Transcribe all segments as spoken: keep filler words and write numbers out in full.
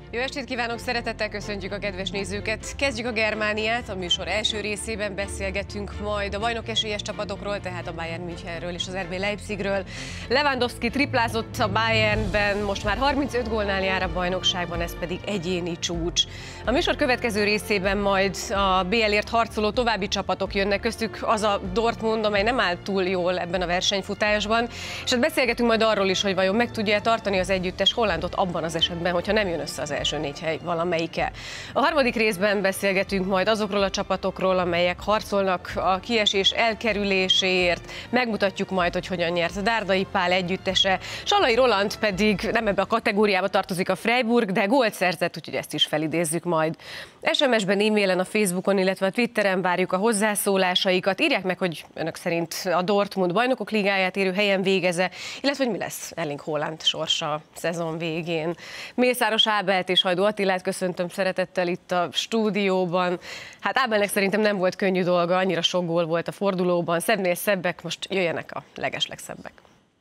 Jó estét kívánok, szeretettel köszöntjük a kedves nézőket. Kezdjük a Germániát, a műsor első részében beszélgetünk majd a bajnok esélyes csapatokról, tehát a Bayern Münchenről és az er bé Leipzigről. Lewandowski triplázott a Bayernben, most már harmincöt gólnál jár a bajnokságban, ez pedig egyéni csúcs. A műsor következő részében majd a bé el-ért harcoló további csapatok jönnek, köztük az a Dortmund, amely nem áll túl jól ebben a versenyfutásban, és hát beszélgetünk majd arról is, hogy vajon meg tudja tartani az együttes Hollandot abban az esetben, hogyha nem jön össze az első négy hely valamelyike. A harmadik részben beszélgetünk majd azokról a csapatokról, amelyek harcolnak a kiesés elkerüléséért. Megmutatjuk majd, hogy hogyan nyert Dárdai Pál együttese. Salai Roland pedig nem ebbe a kategóriába tartozik, a Freiburg, de gólt szerzett, úgyhogy ezt is felidézzük majd. es em es-ben, e-mailen, a Facebookon, illetve a Twitteren várjuk a hozzászólásaikat. Írják meg, hogy önök szerint a Dortmund bajnokok ligáját érő helyen végeze, illetve hogy mi lesz Erling Haaland sorsa a szezon végén. Mészáros Ábelt és Hajdú Attilát köszöntöm szeretettel itt a stúdióban. Hát Ábelnek szerintem nem volt könnyű dolga, annyira sok gól volt a fordulóban. Szebbnél szebbek, most jöjjenek a legeslegszebbek.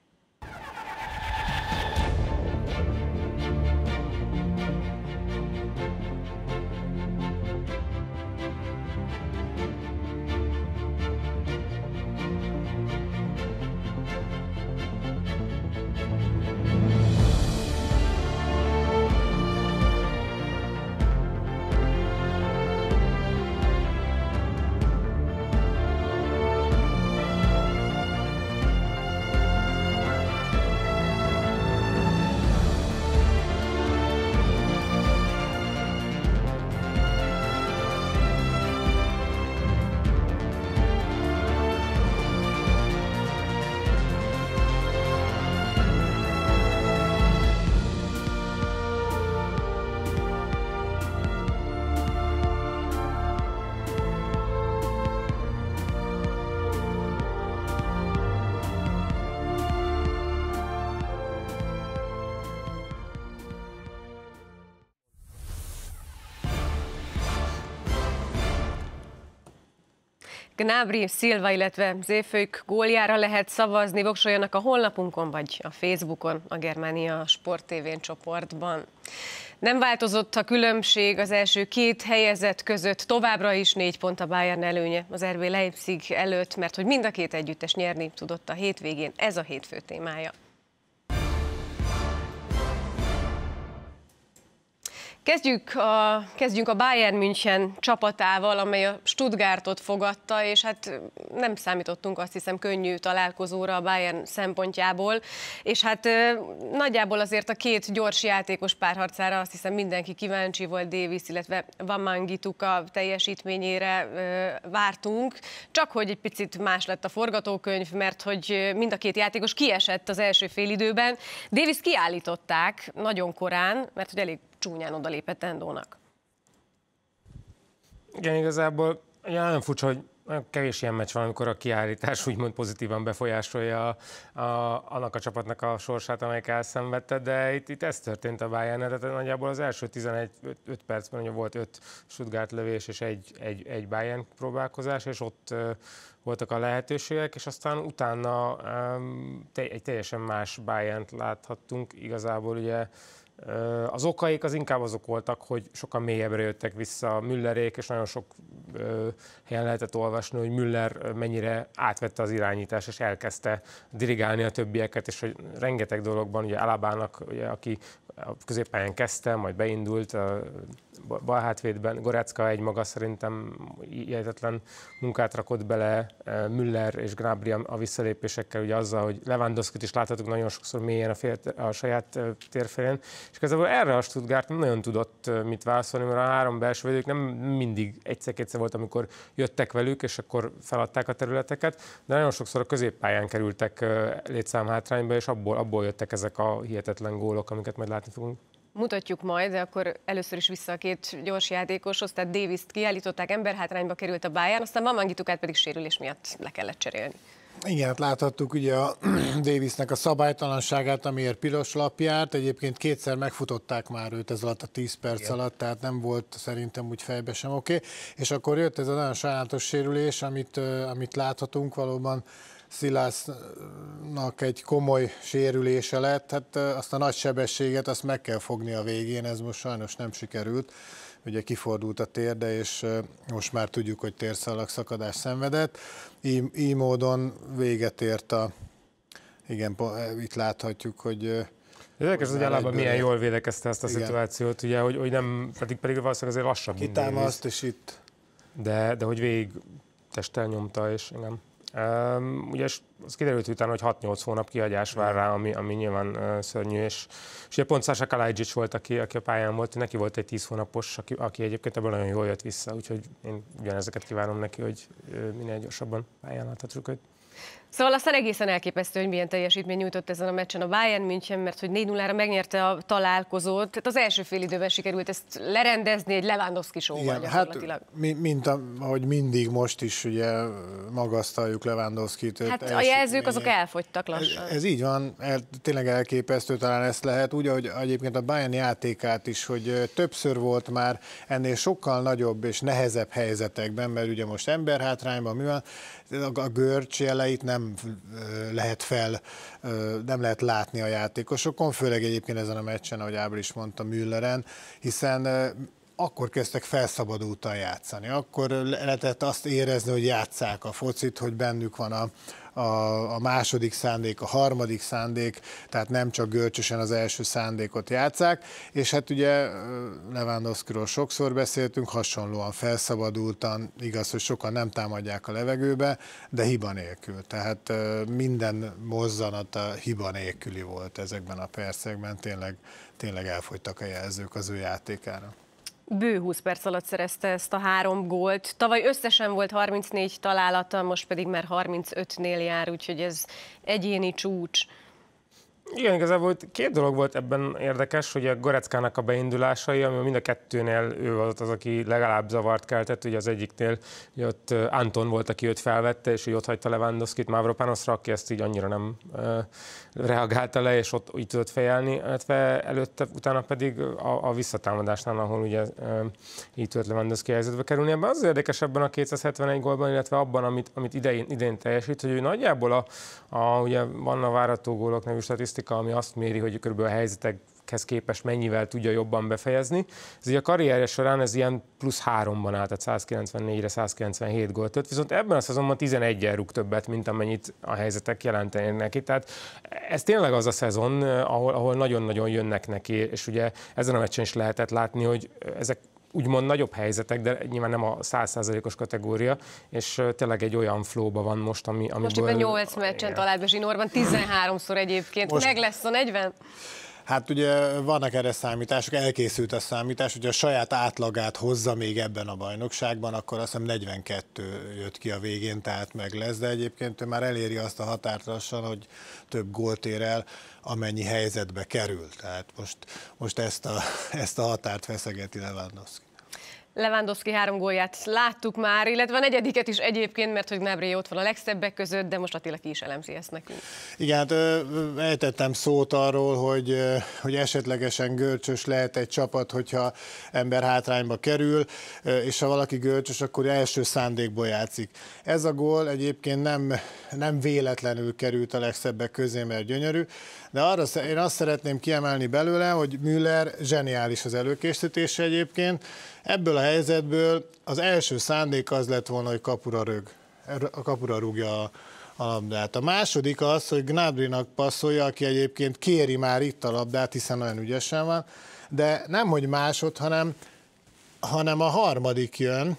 Gnabry, Silva, illetve Zéfők góljára lehet szavazni, voksoljanak a honlapunkon vagy a Facebookon, a Germania Sport té vén csoportban. Nem változott a különbség az első két helyezett között, továbbra is négy pont a Bayern előnye az er bé Leipzig előtt, mert hogy mind a két együttes nyerni tudott a hétvégén, ez a hét fő témája. Kezdjük a, kezdjünk a Bayern München csapatával, amely a Stuttgartot fogadta, és hát nem számítottunk, azt hiszem, könnyű találkozóra a Bayern szempontjából, és hát nagyjából azért a két gyors játékos párharcára azt hiszem mindenki kíváncsi volt, Davis, illetve Wamangituka teljesítményére vártunk, csak hogy egy picit más lett a forgatókönyv, mert hogy mind a két játékos kiesett az első félidőben. Davis kiállították nagyon korán, mert hogy elég csúnyán odalépett Endónak. Igen, igazából ja, nagyon furcsa, hogy kevés ilyen meccs van, amikor a kiállítás úgymond pozitívan befolyásolja a, a, annak a csapatnak a sorsát, amelyik elszenvedte, de itt, itt ez történt a Bayern-nál, tehát nagyjából az első tizenegy öt percben ugye volt öt Stuttgart lövés és egy, egy, egy Bayern próbálkozás, és ott uh, voltak a lehetőségek, és aztán utána um, te, egy teljesen más Bayernt láthattunk, igazából ugye az okaik az inkább azok voltak, hogy sokkal mélyebbre jöttek vissza Müllerék, és nagyon sok ö, helyen lehetett olvasni, hogy Müller mennyire átvette az irányítást, és elkezdte dirigálni a többieket, és hogy rengeteg dologban, ugye Alabának, ugye, aki a középpályán kezdte, majd beindult, a bal hátvédben, Goretzka egy maga szerintem hihetetlen munkát rakott bele, Müller és Gnabry a visszalépésekkel, ugye azzal, hogy Lewandowskit is láthatunk nagyon sokszor mélyen a, fél, a saját térfélén, és igazából erre a Stuttgart nem nagyon tudott mit válaszolni, mert a három belső védők nem mindig egyszer-kétszer volt, amikor jöttek velük, és akkor feladták a területeket, de nagyon sokszor a középpályán kerültek létszámhátrányba, és abból, abból jöttek ezek a hihetetlen gólok, amiket majd látni fogunk. Mutatjuk majd, de akkor először is vissza a két gyors játékoshoz, tehát Davist kiállították, emberhátrányba került a Bayern, aztán Wamangitukát pedig sérülés miatt le kellett cserélni. Igen, hát láthattuk ugye a Davisnek a szabálytalanságát, amiért piros lap járt. Egyébként kétszer megfutották már őt ez alatt a tíz perc Igen. alatt, tehát nem volt szerintem úgy fejbe sem oké. Okay. És akkor jött ez a nagyon sajátos sérülés, amit, amit láthatunk valóban. Szilásznak egy komoly sérülése lett, hát azt a nagy sebességet azt meg kell fogni a végén, ez most sajnos nem sikerült. Ugye kifordult a térde, és most már tudjuk, hogy térszalag szakadás szenvedett. Így, így módon véget ért a... Igen, itt láthatjuk, hogy... Érdekes, hogy általában milyen jól védekezte ezt a igen. szituációt, ugye, hogy, hogy nem, pedig, pedig valószínűleg azért lassabb minden. Kitámaszt, és itt... De, de hogy végig testtel nyomta, és igen. Um, ugye az kiderült utána, hogy hat-nyolc hónap kihagyás vár rá, ami, ami nyilván uh, szörnyű, és, és ugye pont Sasha Kalajdzic volt, aki, aki a pályán volt, neki volt egy tíz hónapos, aki, aki egyébként ebből nagyon jól jött vissza, úgyhogy én ugyanezeket kívánom neki, hogy uh, minél gyorsabban pályán láthatsuk őt. Szóval aztán egészen elképesztő, hogy milyen teljesítmény nyújtott ezen a meccsen a Bayern München, mert hogy négy nullára megnyerte a találkozót. Tehát az első fél időben sikerült ezt lerendezni egy Lewandowski show-val gyakorlatilag. Hát, mint ahogy mindig most is ugye magasztaljuk Lewandowskit. Hát a jelzők azok elfogytak lassan. Ez, ez így van, el, tényleg elképesztő, talán ezt lehet. Úgy, ahogy egyébként a Bayern játékát is, hogy többször volt már ennél sokkal nagyobb és nehezebb helyzetekben, mert ugye most emberhátrányban mi van, a görcs jeleit nem lehet fel, nem lehet látni a játékosokon, főleg egyébként ezen a meccsen, ahogy Ábel is mondta, Mülleren, hiszen akkor kezdtek felszabadultan játszani. Akkor lehetett azt érezni, hogy játsszák a focit, hogy bennük van a, a, a második szándék, a harmadik szándék, tehát nem csak görcsösen az első szándékot játsszák, és hát ugye Lewandowskiról sokszor beszéltünk, hasonlóan felszabadultan, igaz, hogy sokan nem támadják a levegőbe, de hiba nélkül. Tehát minden mozzanata hiba nélküli volt ezekben a percekben, tényleg, tényleg elfogytak a jelzők az ő játékára. Bő húsz perc alatt szerezte ezt a három gólt. Tavaly összesen volt harmincnégy találata, most pedig már harmincötnél jár, úgyhogy ez egyéni csúcs. Igen, igazából két dolog volt ebben érdekes, hogy a Goreckának a beindulásai, ami mind a kettőnél ő volt az, aki legalább zavart keltett, ugye az egyiknél ugye ott Anton volt, aki őt felvette, és úgy ott hagyta Lewandowskit Mavropanosra, aki ezt így annyira nem uh, reagálta le, és ott így tudott fejelni, illetve előtte, utána pedig a, a visszatámadásnál, ahol ugye uh, így tudott Lewandowski helyzetbe kerülni. Ebben az érdekes ebben a kétszázhetvenegy gólban, illetve abban, amit, amit idején, idén teljesít, hogy ő nagyjából a, a, ugye van a várató gólok nevű statisztika, ami azt méri, hogy körülbelül a helyzetekhez képest mennyivel tudja jobban befejezni. Ez ugye a karrierje során ez ilyen plusz háromban állt, tehát százkilencvennégyre százkilencvenhét gólt tett, viszont ebben a szezonban tizeneggyel rúg többet, mint amennyit a helyzetek jelentenek neki. Tehát ez tényleg az a szezon, ahol, ahol nagyon-nagyon jönnek neki, és ugye ezen a meccsen is lehetett látni, hogy ezek úgymond nagyobb helyzetek, de nyilván nem a száz százalékos kategória, és tényleg egy olyan flowba van most, ami, amiből... Most éppen nyolc meccsen talált be zsinórban, tizenháromszor egyébként. Most... Meg lesz a negyven? Hát ugye vannak erre számítások, elkészült a számítás, hogy a saját átlagát hozza még ebben a bajnokságban, akkor azt hiszem negyvenkettő jött ki a végén, tehát meg lesz, de egyébként ő már eléri azt a határt lassan, hogy több gólt ér el, amennyi helyzetbe kerül. Tehát most, most ezt, a, ezt a határt feszegeti Lewandowski. Lewandowski három gólját láttuk már, illetve a negyediket is egyébként, mert hogy Gnabry ott van a legszebbek között, de most Attila ki is elemzi ezt nekünk. Igen, hát ejtettem szót arról, hogy, hogy esetlegesen görcsös lehet egy csapat, hogyha ember hátrányba kerül, és ha valaki görcsös, akkor első szándékból játszik. Ez a gól egyébként nem, nem véletlenül került a legszebbek közé, mert gyönyörű, de arra én azt szeretném kiemelni belőle, hogy Müller zseniális az előkészítése egyébként. Ebből a helyzetből az első szándék az lett volna, hogy kapura, rög, a kapura rúgja a, a labdát. A második az, hogy Gnabrynak passzolja, aki egyébként kéri már itt a labdát, hiszen nagyon ügyesen van, de nem hogy másod, hanem, hanem a harmadik jön,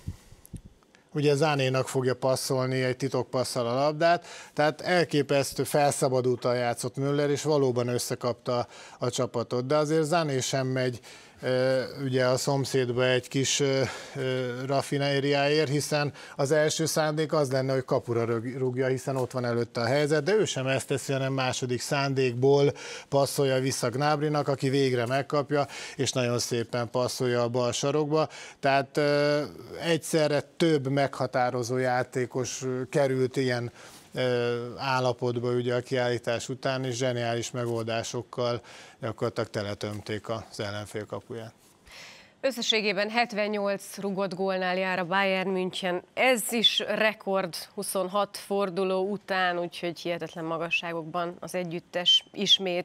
ugye Zánénak fogja passzolni egy titokpasszal a labdát, tehát elképesztő felszabadultan játszott Müller, és valóban összekapta a csapatot, de azért Záné sem megy ugye a szomszédba egy kis raffinériáért, hiszen az első szándék az lenne, hogy kapura rúgja, hiszen ott van előtte a helyzet, de ő sem ezt teszi, hanem második szándékból passzolja vissza Gnabrynak, aki végre megkapja, és nagyon szépen passzolja a bal sarokba. Tehát egyszerre több meghatározó játékos került ilyen állapotba ugye a kiállítás után, és zseniális megoldásokkal gyakorlatilag teletömték az ellenfél kapuját. Összességében hetvennyolc rugott gólnál jár a Bayern München. Ez is rekord huszonhat forduló után, úgyhogy hihetetlen magasságokban az együttes ismét.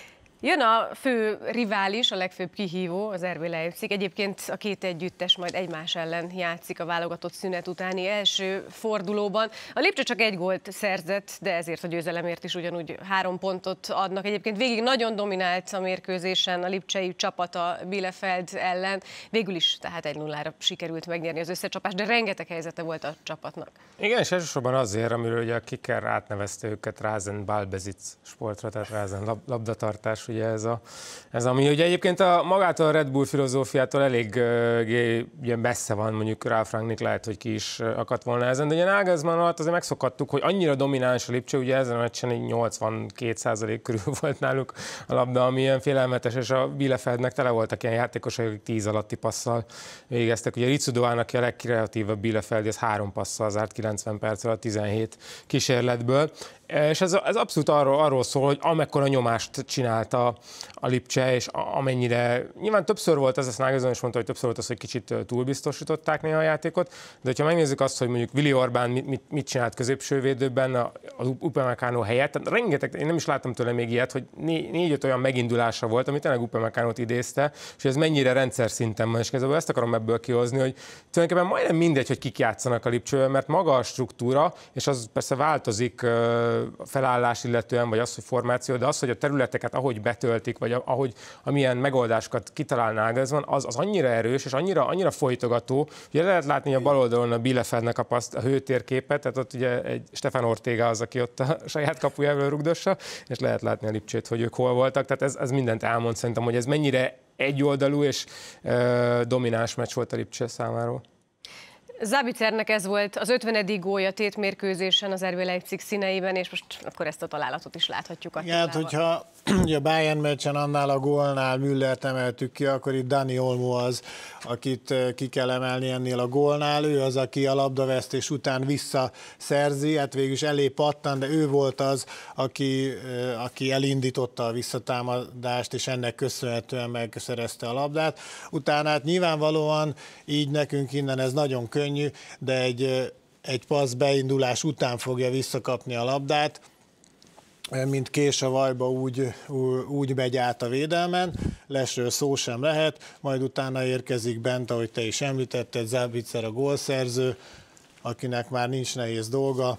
Jön a fő rivális, a legfőbb kihívó, az er bé Leipzig. Egyébként a két együttes majd egymás ellen játszik a válogatott szünet utáni első fordulóban. A Lipcse csak egy gólt szerzett, de ezért a győzelemért is ugyanúgy három pontot adnak. Egyébként végig nagyon dominált a mérkőzésen a lipcsei csapat a Bielefeld ellen. Végül is tehát egy nullára sikerült megnyerni az összecsapást, de rengeteg helyzete volt a csapatnak. Igen, és elsősorban azért, amiről ugye a Kicker átnevezte őket Rasenballbesitz sportra, tehát Rasen lab, labdatartás. Ugye ez, a, ez ami ugye egyébként a, magától a Red Bull filozófiától elég uh, messze van, mondjuk Ralf Rangnick lehet, hogy ki is akadt volna ezen, de ugye Nagelsmann alatt azért megszokhattuk, hogy annyira domináns a Lipcse, ugye ezen a meccsen nyolcvankét százalék körül volt náluk a labda, ami ilyen félelmetes, és a Bielefeldnek tele voltak ilyen játékosok, akik tíz alatti passzal végeztek. Ugye Ritsudoának, aki a legkreatívabb Bielefeldi, ez három passzal zárt kilencven perc alatt tizenhét kísérletből. És ez, ez abszolút arról, arról szól, hogy amekkora nyomást csinálta a Lipcse, és amennyire, nyilván többször volt ez, ezt Nagelsmann is mondta, hogy többször volt az, hogy kicsit túlbiztosították néha a játékot, de ha megnézzük azt, hogy mondjuk Willi Orbán mit, mit, mit csinált középsővédőben az Upamecano helyett, tehát rengeteg, én nem is láttam tőle még ilyet, hogy négy-öt olyan megindulása volt, amit tényleg Upamecanót idézte, és ez mennyire rendszer szinten van, és kezdve ezt akarom ebből kihozni, hogy tulajdonképpen majdnem mindegy, hogy kik játszanak a Lipcsőben, mert maga a struktúra, és az persze változik a felállás illetően, vagy az, hogy formáció, de az, hogy a területeket ahogy betöltik, vagy ahogy amilyen megoldásokat kitalál Nagelsmann, az, az annyira erős, és annyira, annyira folytogató, hogy lehet látni a bal oldalon a Bielefeldnek a, paszt, a hőtérképet, tehát ott ugye egy Stefan Ortega az, aki ott a saját kapujából rugdossa, és lehet látni a Lipcsét, hogy ők hol voltak, tehát ez, ez mindent elmond szerintem, hogy ez mennyire egyoldalú és uh, domináns meccs volt a Lipcse számáról. Zabicernek ez volt az ötvenedik gólja tét mérkőzésen az er bé Leipzig színeiben, és most akkor ezt a találatot is láthatjuk. A hát, hogyha a Bayern meccsen annál a gólnál Müllert emeltük ki, akkor itt Dani Olmo az, akit ki kell emelni ennél a gólnál. Ő az, aki a labdavesztés után visszaszerzi, hát végül is elé pattan, de ő volt az, aki, aki elindította a visszatámadást, és ennek köszönhetően megszerezte a labdát. Utána hát nyilvánvalóan így nekünk innen ez nagyon könnyű, de egy, egy passz beindulás után fogja visszakapni a labdát, mint kés a vajba, úgy, úgy megy át a védelmen, lesről szó sem lehet, majd utána érkezik bent, ahogy te is említetted, Zabicer a gólszerző, akinek már nincs nehéz dolga,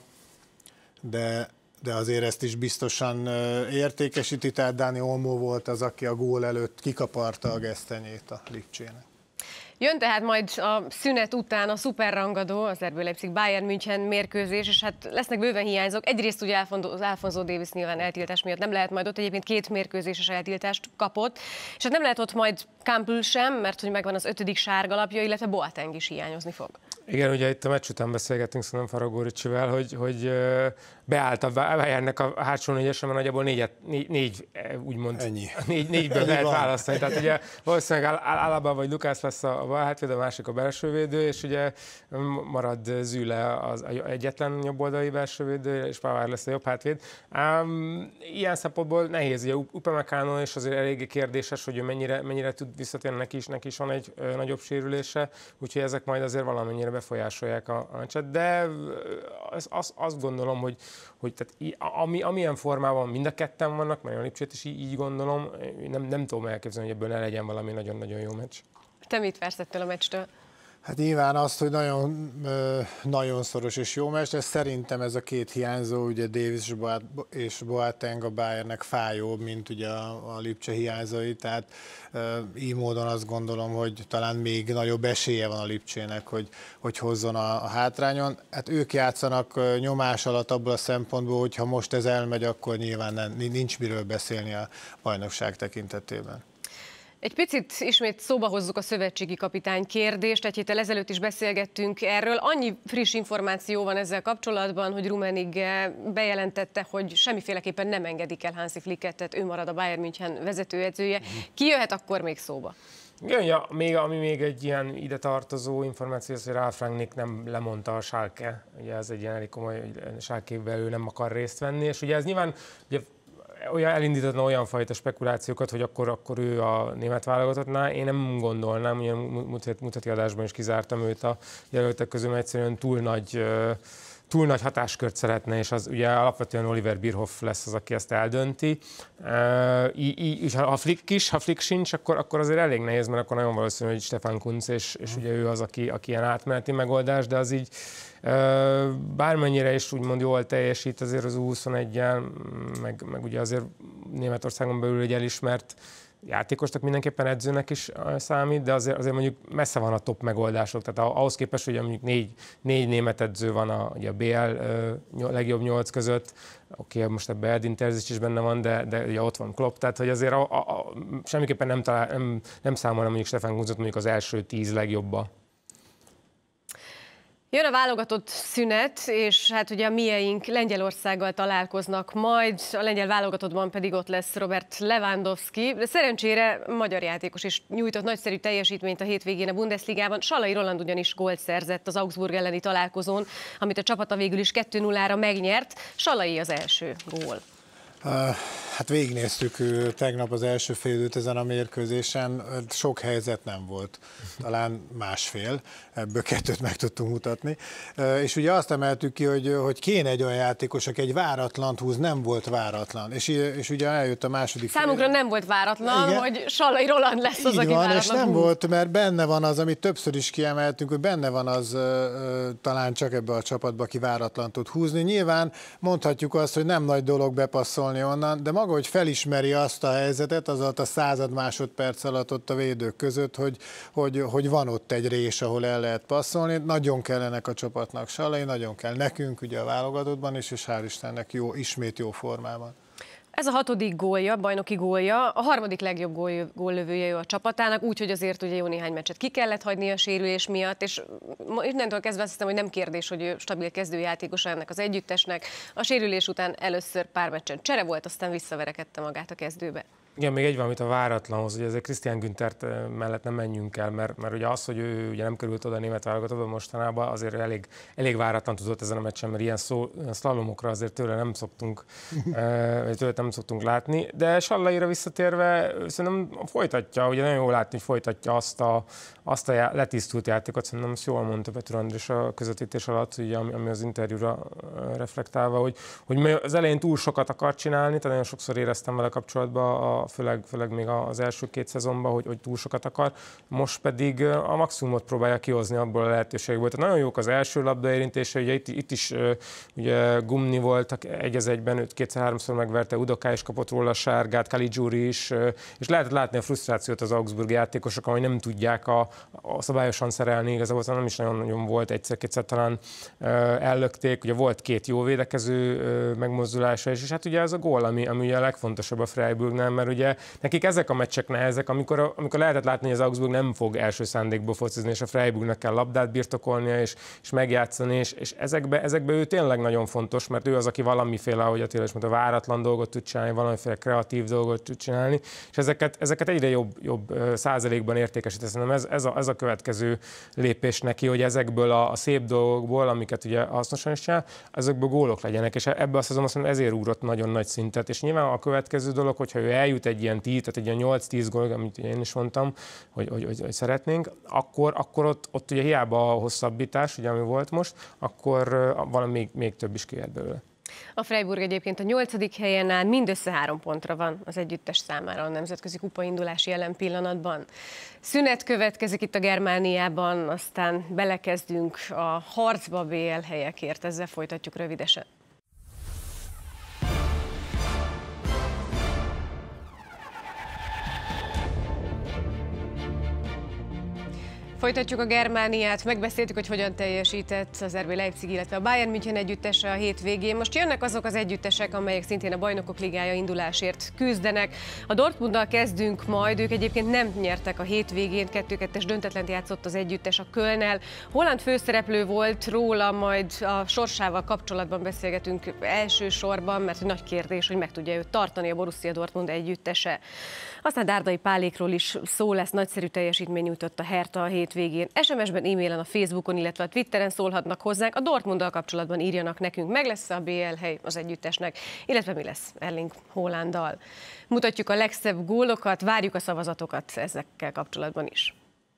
de, de azért ezt is biztosan értékesíti, tehát Dani Olmo volt az, aki a gól előtt kikaparta a gesztenyét a Lipcsének. Jön tehát majd a szünet után a szuperrangadó, az er bé Leipzig Bayern München mérkőzés, és hát lesznek bőven hiányzók. Egyrészt ugye az Alphonso Davies nyilván eltiltás miatt nem lehet majd ott, egyébként két mérkőzéses eltiltást kapott, és hát nem lehet ott majd Campbell sem, mert hogy megvan az ötödik sárgalapja, illetve Boateng is hiányozni fog. Igen, ugye itt a meccs után beszélgettünk szerintem Faragó Ricsivel, hogy, hogy beállt a Bayernnek a hátsó négyesen, mert nagyjából négyet, négy, négy, úgymond, Ennyi. Négy, négyből lehet választani. Tehát ugye valószínűleg Alaba vagy Lukács lesz a bal hátvédő, a másik a belsővédő, és ugye marad Züle az egyetlen jobboldali belsővédő, és Pavard lesz a jobb hátvéd. Um, ilyen szempontból nehéz, ugye Upamecano, és azért eléggé kérdéses, hogy ő mennyire, mennyire tud visszatérni, neki is, neki is van egy ö, nagyobb sérülése, úgyhogy ezek majd azért valamennyire befolyásolják a, a meccset, de az, az, azt gondolom, hogy, hogy tehát, ami, amilyen formában mind a ketten vannak, mert a Lipcsét is így, így gondolom, nem, nem tudom elképzelni, hogy ebből ne legyen valami nagyon-nagyon jó meccs. Te mit vársz ettől a meccstől? Hát nyilván azt, hogy nagyon, nagyon szoros és jó meccs, ez szerintem ez a két hiányzó, ugye Davies és Boateng a Bayernnek fájóbb, mint ugye a, a Lipcse hiányzói, tehát így módon azt gondolom, hogy talán még nagyobb esélye van a Lipcsének, hogy, hogy hozzon a, a hátrányon. Hát ők játszanak nyomás alatt abból a szempontból, hogy ha most ez elmegy, akkor nyilván nem, nincs miről beszélni a bajnokság tekintetében. Egy picit ismét szóba hozzuk a szövetségi kapitány kérdést, egy héttel ezelőtt is beszélgettünk erről. Annyi friss információ van ezzel kapcsolatban, hogy Rummenigge bejelentette, hogy semmiféleképpen nem engedik el Hansi Flicket, tehát ő marad a Bayern München vezetőedzője. Ki jöhet akkor még szóba? Igen, ja, még, ami még egy ilyen ide tartozó információ, hogy Ralf Rangnick nem lemondta a Schalke. Ugye ez egy ilyen elég komoly, Schalke-vel ő nem akar részt venni, és ugye ez nyilván ugye olyan elindítatna olyan fajta spekulációkat, hogy akkor, akkor ő a német válogatottnál. Én nem gondolnám, ugye mutatni adásban is kizártam őt a jelöltek közül, mert egyszerűen túl nagy, túl nagy hatáskört szeretne, és az ugye alapvetően Oliver Bierhoff lesz az, aki ezt eldönti. És ha Flick is, ha Flick sincs, akkor, akkor azért elég nehéz, mert akkor nagyon valószínű, hogy Stefan Kuntz, és, és ugye ő az, aki, aki ilyen átmeneti megoldás, de az így bármennyire is úgymond jól teljesít azért az U huszoneggyel, meg, meg ugye azért Németországon belül egy elismert játékosnak mindenképpen edzőnek is számít, de azért, azért mondjuk messze van a top megoldások. Tehát ahhoz képest, hogy mondjuk négy, négy német edző van a, ugye a bé el uh, legjobb nyolc között, oké, okay, most ebben Edin Terzic is benne van, de, de ugye ott van Klopp, tehát hogy azért a, a, a, semmiképpen nem, talál, nem, nem számolna mondjuk Stefan Kunzot mondjuk az első tíz legjobba. Jön a válogatott szünet, és hát ugye a mieink Lengyelországgal találkoznak majd, a lengyel válogatottban pedig ott lesz Robert Lewandowski, de szerencsére magyar játékos is nyújtott nagyszerű teljesítményt a hétvégén a Bundesligában. Sallai Roland ugyanis gólt szerzett az Augsburg elleni találkozón, amit a csapata végül is kettő nullára megnyert. Sallai az első gól. Hát végignéztük tegnap az első fél időt ezen a mérkőzésen, sok helyzet nem volt, talán másfél, ebből kettőt meg tudtunk mutatni. És ugye azt emeltük ki, hogy, hogy kéne egy olyan játékos, aki egy váratlant húz, nem volt váratlan. És, és ugye eljött a második Számunkra fél... nem volt váratlan, igen, hogy Sallai Roland lesz az, így aki van, váratlan és nem húz. volt, mert benne van az, amit többször is kiemeltünk, hogy benne van az talán csak ebbe a csapatba, aki váratlan tud húzni. Nyilván mondhatjuk azt, hogy nem nagy dolog bepasszolni onnan, de maga, hogy felismeri azt a helyzetet, az alatt a század másodperc alatt ott a védők között, hogy, hogy, hogy van ott egy rés, ahol el lehet passzolni. Nagyon kellenek a csapatnak Sallai, nagyon kell nekünk, ugye a válogatottban is, és hál' Istennek jó, ismét jó formában. Ez a hatodik gólja, bajnoki gólja, a harmadik legjobb gól, góllövője a csapatának, úgyhogy azért ugye jó néhány meccset ki kellett hagyni a sérülés miatt, és innentől kezdve azt hiszem, hogy nem kérdés, hogy ő stabil kezdőjátékosa ennek az együttesnek. A sérülés után először pár meccsen csere volt, aztán visszaverekedte magát a kezdőbe. Igen, még egy valamit a váratlanhoz, hogy ezért Christian Günthert mellett nem menjünk el, mert, mert ugye az, hogy ő ugye nem került oda a német válogatottba mostanában, azért elég, elég váratlan tudott ezen a meccsen, mert ilyen, szó, ilyen szlalomokra azért tőle nem szoktunk, vagy tőle nem szoktunk látni. De Sallaira visszatérve szerintem folytatja, ugye nagyon jól látni, hogy folytatja azt a, azt a já, letisztult játékot, szerintem azt jól mondta Petr András a közvetítés alatt, ugye, ami, ami az interjúra reflektálva, hogy, hogy az elején túl sokat akar csinálni, tehát nagyon sokszor éreztem vele kapcsolatban, a, főleg, főleg még az első két szezonban, hogy, hogy túl sokat akar, most pedig a maximumot próbálja kihozni abból a lehetőségből. Tehát nagyon jók az első labdaérintése, ugye itt, itt is ugye Gumni volt egy az egyben, őt kétszer-háromszor megverte, Udokai is kapott róla a sárgát, Caligiuri is, és lehetett látni a frusztrációt az Augsburg játékosok, hogy nem tudják a, a szabályosan szerelni, igazából nem is nagyon-nagyon volt, egyszer-kétszer talán ellökték, ugye volt két jó védekező megmozdulása is, és hát ugye ez a gól, ami, ami ugye a legfontosabb a Freiburgnál, mert ugye nekik ezek a meccsek nehezek, amikor, amikor lehetett látni, hogy az Augsburg nem fog első szándékból focizni, és a Freiburgnak kell labdát birtokolnia, és, és megjátszani, és, és ezekbe, ezekbe ő tényleg nagyon fontos, mert ő az, aki valamiféle, ahogy Attila is mondta, váratlan dolgot tud csinálni, valamiféle kreatív dolgot tud csinálni, és ezeket, ezeket egyre jobb, jobb százalékban értékesít. Szerintem ez, ez, a, ez a következő lépés neki, hogy ezekből a, a szép dolgokból, amiket ugye hasznosan is csinál, ezekből gólok legyenek, és ebbe azt hiszem, azt mondom, ezért ugrott nagyon nagy szintet. És nyilván a következő dolog, hogyha ő eljut egy ilyen tíz, tehát egy ilyen nyolc-tíz gól, amit én is mondtam, hogy, hogy, hogy, hogy szeretnénk, akkor, akkor ott, ott ugye hiába a hosszabbítás, ugye, ami volt most, akkor valami még, még több is kijöhet belőle. A Freiburg egyébként a nyolcadik helyen áll, mindössze három pontra van az együttes számára a nemzetközi kupaindulás jelen pillanatban. Szünet következik itt a Germániában, aztán belekezdünk a harcba bé el helyekért, ezzel folytatjuk rövidesen. Folytatjuk a Germániát, megbeszéltük, hogy hogyan teljesített az er bé Leipzig, illetve a Bayern München együttese a hétvégén. Most jönnek azok az együttesek, amelyek szintén a Bajnokok Ligája indulásért küzdenek. A Dortmunddal kezdünk majd, ők egyébként nem nyertek a hétvégén, kettő kettes döntetlent játszott az együttes a Kölnnel. Holland főszereplő volt, róla majd a sorsával kapcsolatban beszélgetünk elsősorban, mert nagy kérdés, hogy meg tudja őt tartani a Borussia Dortmund együttese. Aztán Dárdai Pálékról is szó lesz, nagyszerű teljesítmény nyújtott a Hertha a hét hétvégén. es em es-ben, e-mailen, a Facebookon, illetve a Twitteren szólhatnak hozzánk. A Dortmunddal kapcsolatban írjanak nekünk, meg lesz a bé el hely az együttesnek, illetve mi lesz Erling Haalanddal. Mutatjuk a legszebb gólokat, várjuk a szavazatokat ezekkel kapcsolatban is.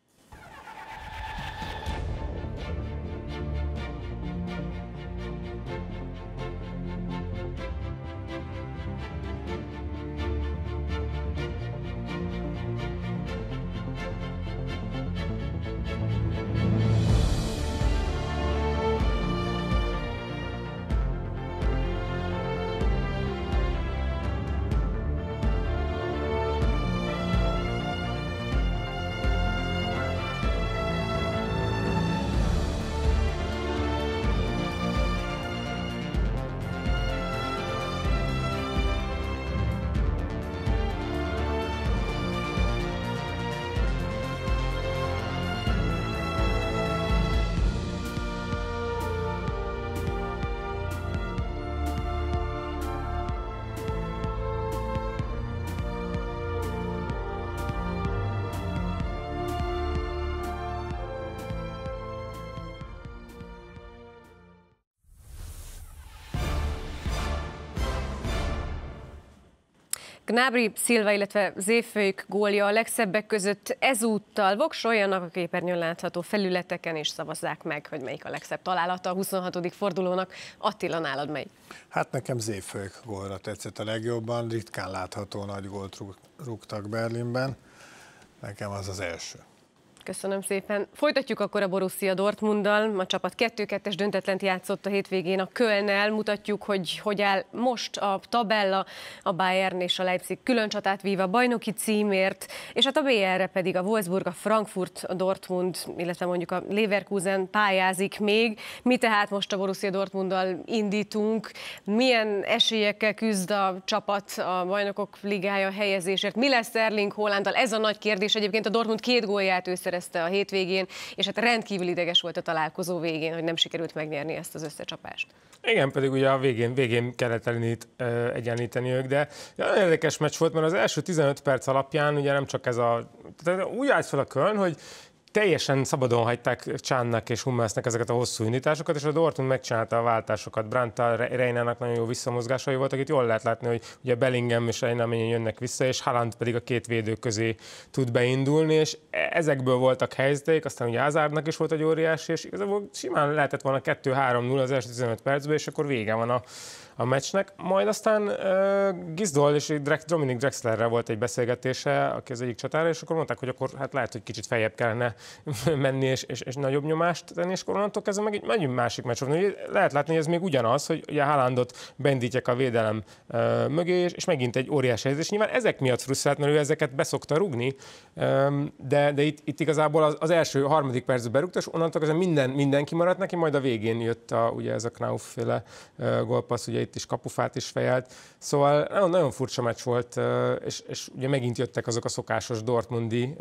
Gnabry, Silva, illetve Zéfők gólja a legszebbek között ezúttal. Voksoljanak a képernyőn látható felületeken, és szavazzák meg, hogy melyik a legszebb találata a huszonhatodik fordulónak. Attila, nálad melyik? Hát nekem Zéfők gólra tetszett a legjobban, ritkán látható nagy gólt rúgtak Berlinben. Nekem az az első. Köszönöm szépen. Folytatjuk akkor a Borussia Dortmunddal. A csapat kettő kettes döntetlent játszott a hétvégén a Kölnnel. Mutatjuk, hogy hogy áll most a tabella. A Bayern és a Leipzig külön csatát vív a bajnoki címért, és hát a bé el-re pedig a Wolfsburg, a Frankfurt, a Dortmund, illetve mondjuk a Leverkusen pályázik még. Mi tehát most a Borussia Dortmunddal indítunk? Milyen esélyekkel küzd a csapat a Bajnokok Ligája helyezésért? Mi lesz Erling Haalanddal? Ez a nagy kérdés. Egyébként a Dortmund két gólját ő szerezte a hétvégén, és hát rendkívül ideges volt a találkozó végén, hogy nem sikerült megnyerni ezt az összecsapást. Igen, pedig ugye a végén, végén kellett elindít, egyenlíteni ők, de nagyon érdekes meccs volt, mert az első tizenöt perc alapján ugye nem csak ez a... Tehát úgy állt fel a Köln, hogy teljesen szabadon hagyták Csánnak és Hummelsnek ezeket a hosszú indításokat, és a Dortmund megcsinálta a váltásokat. Brandtal, Reinának nagyon jó visszamozgásai voltak, itt jól lehet látni, hogy ugye Bellingham és Reina mennyien jönnek vissza, és Haaland pedig a két védő közé tud beindulni, és ezekből voltak helyzetek, aztán ugye Hazardnak is volt egy óriási, és igazából simán lehetett volna kettő három null az első tizenöt percben, és akkor vége van a a meccsnek. Majd aztán uh, Gisdol és Dominic Drexlerrel volt egy beszélgetése, aki az egyik csatára, és akkor mondták, hogy akkor hát lehet, hogy kicsit feljebb kellene menni, és, és, és nagyobb nyomást tenni, és akkor onnantól kezdve meg egy megyünk másik meccs. Lehet látni, hogy ez még ugyanaz, hogy ugye Haalandot bendítják a védelem uh, mögé, és, és megint egy óriási helyzet. És nyilván ezek miatt frusztrált, mert ő ezeket beszokta rugni, um, de, de itt, itt igazából az, az első harmadik percben berúgta, és onnantól kezdve minden, minden kimaradt neki, majd a végén jött a, ugye ez a Knauf-féle uh, gólpassz, ugye itt is kapufát is fejelt. Szóval nagyon, nagyon furcsa meccs volt, és, és ugye megint jöttek azok a szokásos dortmundi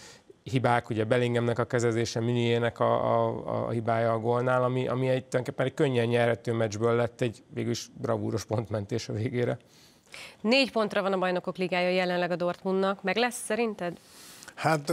hibák, ugye Bellinghamnek a kezezése, Meuniének a, a, a hibája a gólnál, ami, ami egy, tulajdonképpen egy könnyen nyerhető meccsből lett egy végülis bravúros pontmentés a végére. Négy pontra van a Bajnokok Ligája jelenleg a Dortmundnak. Meg lesz szerinted? Hát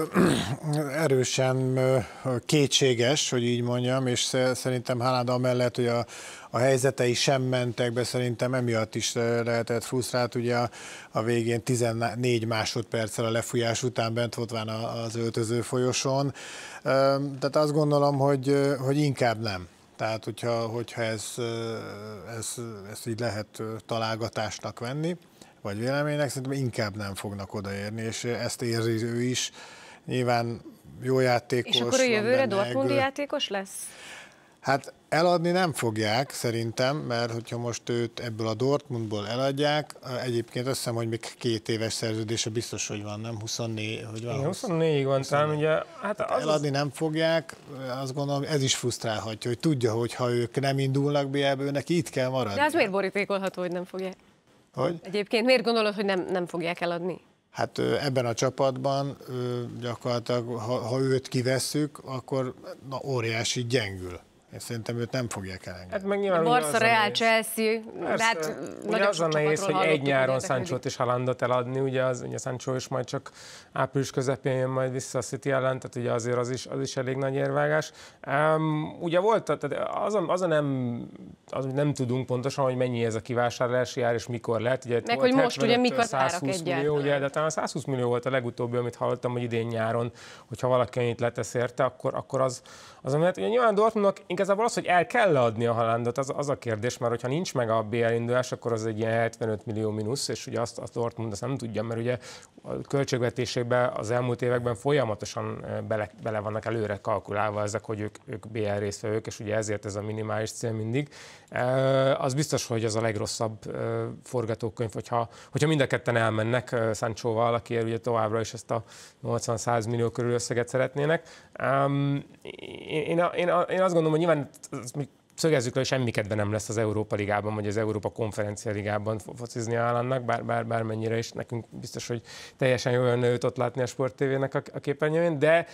erősen kétséges, hogy így mondjam, és szerintem Haaland amellett, hogy a, a helyzetei sem mentek be, szerintem emiatt is lehetett frusztrált, ugye a, a végén tizennégy másodperccel a lefújás után bent volt van az öltöző folyosón. Tehát azt gondolom, hogy, hogy inkább nem. Tehát, hogyha, hogyha ez, ez, ezt így lehet találgatásnak venni, vagy véleménynek, szerintem inkább nem fognak odaérni, és ezt érzi ő is. Nyilván jó játékos. És akkor a jövőre Dortmundi játékos lesz? Hát eladni nem fogják szerintem, mert hogyha most őt ebből a Dortmundból eladják, egyébként azt hiszem, hogy még két éves szerződése biztos, hogy van, nem? huszonnégy, hogy van? huszonnégy van, talán ugye... Hát az eladni az... nem fogják, azt gondolom, ez is frusztrálhatja, hogy tudja, hogy ha ők nem indulnak bé el-ből, neki itt kell maradni. De az miért borítékolható, hogy nem fogják? Hogy? Egyébként miért gondolod, hogy nem, nem fogják eladni? Hát ebben a csapatban gyakorlatilag, ha, ha őt kivesszük, akkor na, óriási gyengül. Én szerintem őt nem fogják elengedni. Hát meg nyilván Barca, Real, Chelsea, hát ugye az a nehéz, hogy egy nyáron Sanchót és Haalandot eladni, ugye, az, ugye Sancho is majd csak április közepén jön majd vissza a City ellen, tehát ugye azért az is, az is elég nagy érvágás. Um, ugye volt, tehát az a, az a nem, az nem tudunk pontosan, hogy mennyi ez a kivásárlási ár, és mikor lett. Ugye, meg hogy most ugye mik az árak millió, ugye, de talán százhúsz millió volt a legutóbbi, amit hallottam, hogy idén nyáron, hogyha valaki annyit letesz érte, akkor, akkor az, az mert ugye nyilván Dortmundnak igazából az, hogy el kell adni a Haalandot, az, az a kérdés, mert hogyha nincs meg a bé el indulás, akkor az egy ilyen hetvenöt millió mínusz, és ugye azt, azt Dortmund azt nem tudja, mert ugye a költségvetésében az elmúlt években folyamatosan bele, bele vannak előre kalkulálva ezek, hogy ők, ők bé el résztvevők, és ugye ezért ez a minimális cél mindig. Az biztos, hogy az a legrosszabb forgatókönyv, hogyha, hogyha mind a ketten elmennek Sanchóval, aki ugye továbbra is ezt a nyolcvan-száz millió körül összeget szeretnének. Én, én, én azt gondolom, hogy nyilván szögezzük le, hogy semmi kedve nem lesz az Európa Ligában, vagy az Európa Konferencia Ligában focizni Haalandnak, bár, bár, bármennyire is nekünk biztos, hogy teljesen jól jönne őt ott látni a Sport té vének a, a képernyőjén, de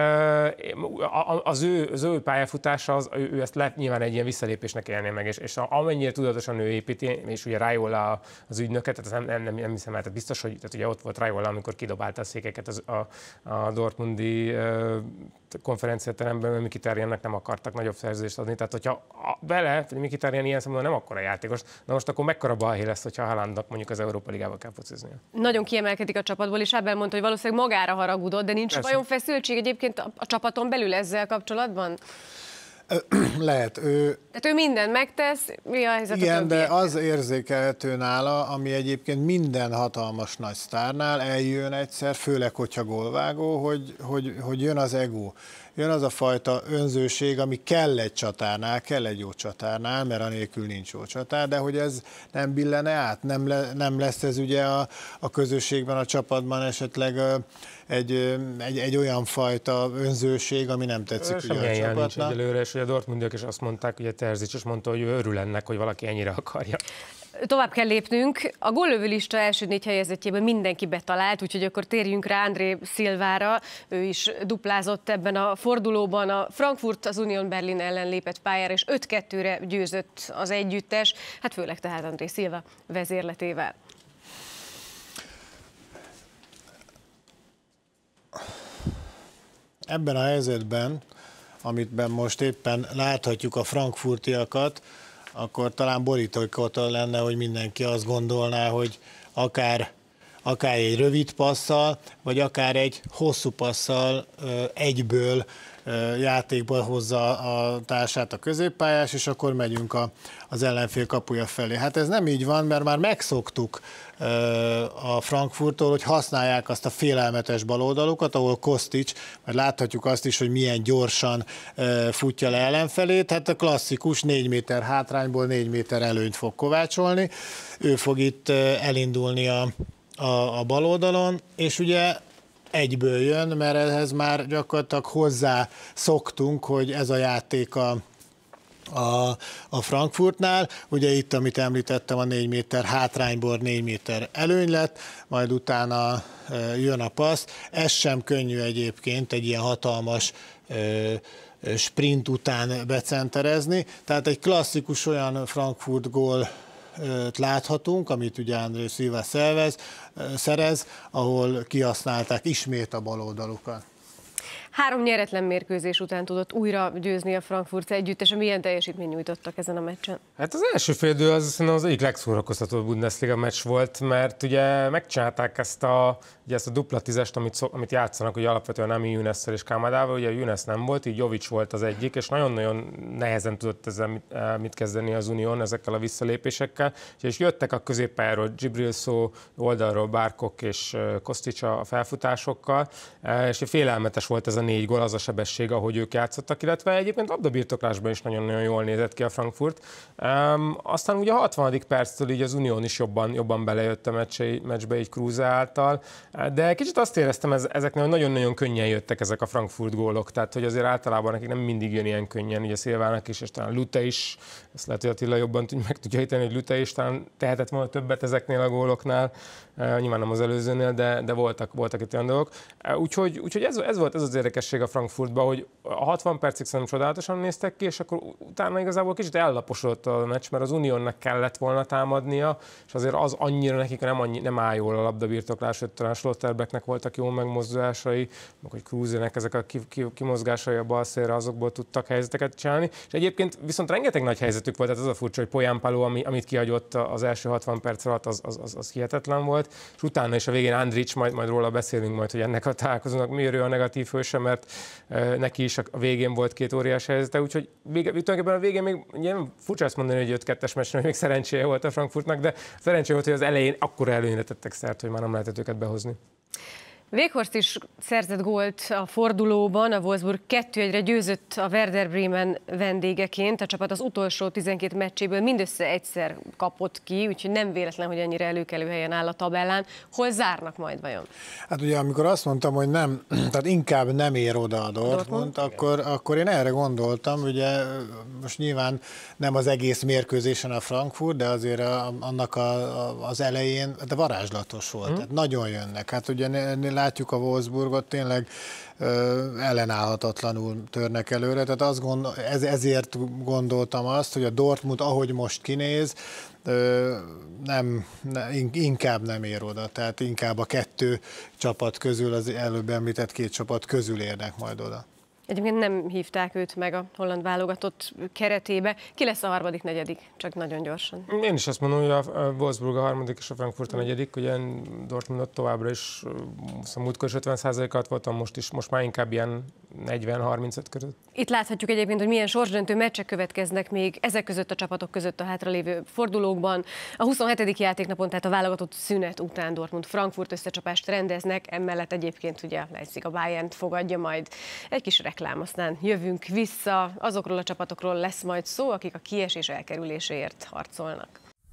az ő, az ő pályafutása, az, ő, ő ezt le, nyilván egy ilyen visszalépésnek élné meg, és, és amennyire tudatosan ő építi, és ugye Raiola az ügynöket, tehát nem, nem, nem hiszem el, tehát biztos, hogy tehát ugye ott volt Raiola, amikor kidobálta a székeket az, a, a Dortmundi konferenciateremben, mert Mkhitaryannak nem akartak nagyobb szerződést adni. Tehát, hogyha bele, hogy Mkhitaryan ilyen szemben nem akkora játékos, de most akkor mekkora balhé lesz, hogyha Haalandnak mondjuk az Európa Ligával kell fociznia. Nagyon kiemelkedik a csapatból, és ebben mondta, hogy valószínűleg magára haragudott, de nincs vajon feszültség egyébként a, a csapaton belül ezzel kapcsolatban? Lehet. Ő... Tehát ő mindent megtesz, mi a helyzet? Igen, de az érzékelhető nála, ami egyébként minden hatalmas nagy sztárnál eljön egyszer, főleg, hogyha gólvágó, hogy, hogy, hogy jön az ego. Jön az a fajta önzőség, ami kell egy csatárnál, kell egy jó csatárnál, mert anélkül nincs jó csatár, de hogy ez nem billene át, nem, le, nem lesz ez ugye a, a közösségben, a csapatban esetleg egy, egy, egy olyan fajta önzőség, ami nem tetszik ugye a csapatnak. Nincs egyelőre, és ugye a Dortmundiak is azt mondták, ugye Terzic is mondta, hogy ő örül ennek, hogy valaki ennyire akarja. Tovább kell lépnünk. A góllövő lista első négy helyezettjéből mindenki betalált, úgyhogy akkor térjünk rá André Silvára. Ő is duplázott ebben a fordulóban. A Frankfurt az Union Berlin ellen lépett pályára, és öt kettőre győzött az együttes, hát főleg tehát André Silva vezérletével. Ebben a helyzetben, amitben most éppen láthatjuk a frankfurtiakat, akkor talán borítókota lenne, hogy mindenki azt gondolná, hogy akár, akár egy rövid passzal, vagy akár egy hosszú passzal egyből játékba hozza a társát a középpályás, és akkor megyünk a, az ellenfél kapuja felé. Hát ez nem így van, mert már megszoktuk a Frankfurttól, hogy használják azt a félelmetes baloldalukat, ahol Kostic, majd láthatjuk azt is, hogy milyen gyorsan futja le ellenfelét, hát a klasszikus négy méter hátrányból négy méter előnyt fog kovácsolni, ő fog itt elindulni a, a, a baloldalon, és ugye egyből jön, mert ehhez már gyakorlatilag hozzá szoktunk, hogy ez a játék a, a, a Frankfurtnál. Ugye itt, amit említettem, a négy méter hátrányból négy méter előny lett, majd utána e, jön a passz. Ez sem könnyű egyébként egy ilyen hatalmas e, sprint után becenterezni. Tehát egy klasszikus olyan Frankfurt gól láthatunk, amit ugye André Silva szervez, szerez, ahol kihasználták ismét a baloldalukat. Három nyeretlen mérkőzés után tudott újra győzni a Frankfurt együttes. Milyen teljesítményt nyújtottak ezen a meccsen? Hát az első fél idő az, az egyik legszórakoztatóbb Bundesliga meccs volt, mert ugye megcsinálták ezt a, ugye ezt a dupla tízest, amit, szok, amit játszanak, ugye alapvetően Ami Younes-szel és Kamadával, ugye Younes nem volt, így Jovic volt az egyik, és nagyon-nagyon nehezen tudott ezzel mit, mit kezdeni az Unión ezekkel a visszalépésekkel. És jöttek a középpályáról Djibril-Szó, oldalról Barkok és Kostic a felfutásokkal, és félelmetes volt ez a négy gól, az a sebesség, ahogy ők játszottak, illetve egyébként labdabirtoklásban is nagyon-nagyon jól nézett ki a Frankfurt. Um, aztán ugye a hatvanadik perctől így az Unión is jobban, jobban belejött a meccsbe, meccsbe így Kruse által, de kicsit azt éreztem, ez, ezeknél nagyon-nagyon könnyen jöttek ezek a Frankfurt gólok, tehát hogy azért általában nekik nem mindig jön ilyen könnyen, ugye Szilvának is, és talán Lute is, ezt lehet, hogy Attila jobban meg tudja hiteni, hogy Lute is talán tehetett volna többet ezeknél a góloknál, uh, nyilván nem az előzőnél, de, de voltak, voltak itt olyan dolgok. Uh, úgyhogy, úgyhogy ez, ez volt ez az érdekes érdekesség a Frankfurtban, hogy a hatvan percig szerintem csodálatosan néztek ki, és akkor utána igazából kicsit ellaposodott a meccs, mert az Unionnek kellett volna támadnia, és azért az annyira nekik nem, annyi, nem áll jól a labdabirtoklás, hogy talán Schlotterbecknek voltak jó megmozdulásai, meg hogy Kruse-nek ezek a kimozgásai a bal szélre, azokból tudtak helyzeteket csinálni. És egyébként viszont rengeteg nagy helyzetük volt, tehát az a furcsa, hogy Poyánpáló, ami, amit kihagyott az első hatvan perc alatt, az, az, az, az hihetetlen volt, és utána is a végén Andrić, majd, majd róla beszélünk majd, hogy ennek a találkozónak miért ő a negatív hőse, mert uh, neki is a végén volt két óriás helyzete, úgyhogy vége, tulajdonképpen a végén még ugye, furcsa azt mondani, hogy öt kettes meccsen, hogy még szerencséje volt a Frankfurtnak, de szerencsé volt, hogy az elején akkora előnyre tettek szert, hogy már nem lehetett őket behozni. Weghorst is szerzett gólt a fordulóban, a Wolfsburg kettő egyre győzött a Werder Bremen vendégeként. A csapat az utolsó tizenkét meccséből mindössze egyszer kapott ki, úgyhogy nem véletlen, hogy annyira előkelő helyen áll a tabellán. Hol zárnak majd vajon? Hát ugye amikor azt mondtam, hogy nem, tehát inkább nem ér oda a Dortmund, Dortmund? Akkor, akkor én erre gondoltam, ugye most nyilván nem az egész mérkőzésen a Frankfurt, de azért a, annak a, a, az elején de varázslatos volt, hmm. tehát nagyon jönnek. Hát ugye látjuk a Wolfsburgot, tényleg ö, ellenállhatatlanul törnek előre, tehát azt gondol, ez, ezért gondoltam azt, hogy a Dortmund, ahogy most kinéz, ö, nem, ne, inkább nem ér oda, tehát inkább a kettő csapat közül, az előbb említett két csapat közül érnek majd oda. Egyébként nem hívták őt meg a holland válogatott keretébe. Ki lesz a harmadik, negyedik? Csak nagyon gyorsan. Én is azt mondom, hogy a Wolfsburg a harmadik és a Frankfurt a negyedik. Ugye Dortmundot továbbra is múltkor is ötven százalék alatt voltam, most is, most már inkább ilyen negyven-harmincöt között. Itt láthatjuk egyébként, hogy milyen sorsdöntő meccsek következnek még ezek között a csapatok között a hátralévő fordulókban. A huszonhetedik játéknapon, tehát a válogatott szünet után Dortmund-Frankfurt összecsapást rendeznek, emellett egyébként ugye Leipzig a Bayernt fogadja majd. Egy kis reklám, aztán jövünk vissza. Azokról a csapatokról lesz majd szó, akik a kiesés elkerüléséért harcolnak.